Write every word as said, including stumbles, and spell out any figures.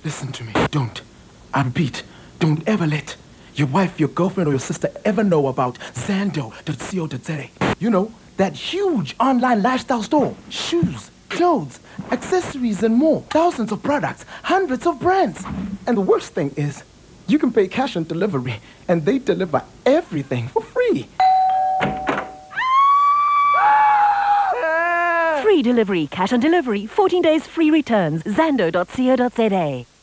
Listen to me. Don't. I repeat, don't ever let your wife, your girlfriend, or your sister ever know about Zando dot co dot z a. You know, that huge online lifestyle store. Shoes, clothes, accessories, and more. Thousands of products, hundreds of brands. And the worst thing is, you can pay cash on delivery, and they deliver everything for free. Free delivery, cash on delivery, fourteen days free returns. Zando dot co dot z a.